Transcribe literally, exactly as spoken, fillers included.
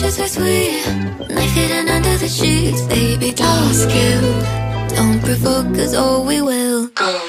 kisses are sweet, knife hidden under the sheets. Baby, don't skill, don't provoke, cause oh we will go.